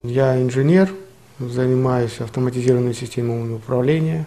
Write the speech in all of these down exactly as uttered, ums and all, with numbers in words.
Я инженер, занимаюсь автоматизированными системами управления,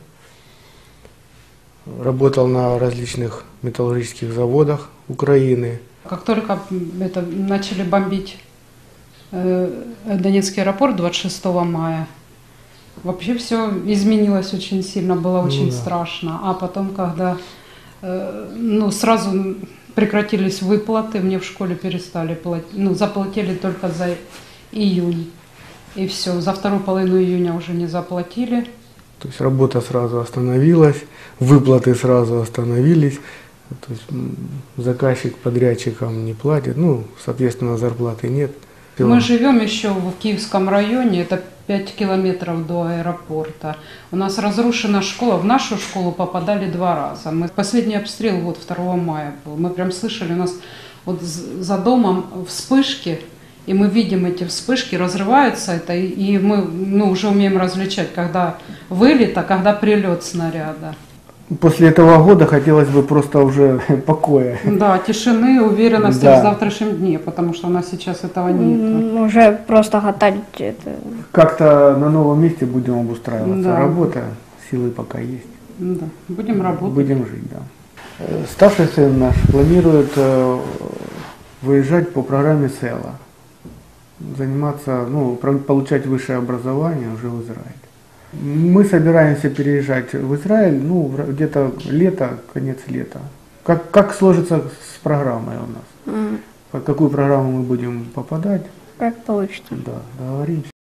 работал на различных металлургических заводах Украины. Как только это, начали бомбить э, Донецкий аэропорт двадцать шестого мая, вообще все изменилось очень сильно, было очень Ну, да. страшно. А потом, когда э, ну, сразу прекратились выплаты, мне в школе перестали платить, ну, заплатили только за июнь. И все, за вторую половину июня уже не заплатили. То есть работа сразу остановилась, выплаты сразу остановились, то есть заказчик подрядчикам не платит, ну, соответственно, зарплаты нет. Мы живем еще в Киевском районе, это пять километров до аэропорта. У нас разрушена школа, в нашу школу попадали два раза. Мы, последний обстрел вот второго мая был, мы прям слышали, у нас вот за домом вспышки, и мы видим эти вспышки, разрываются это, и мы ну, уже умеем различать, когда вылет, а когда прилет снаряда. После этого года хотелось бы просто уже покоя. Да, тишины, уверенности Да. в завтрашнем дне, потому что у нас сейчас этого нет. Уже просто катать это. Как-то на новом месте будем обустраиваться. Да. Работа, силы пока есть. Да, будем работать. Будем жить, да. Э, Старший сын наш планирует э, выезжать по программе СЭЛА, заниматься, ну, про- получать высшее образование уже в Израиле. Мы собираемся переезжать в Израиль, ну, в- где-то лето, конец лета. Как, как сложится с программой у нас? М, Под какую программу мы будем попадать? Как получится. Да, договоримся.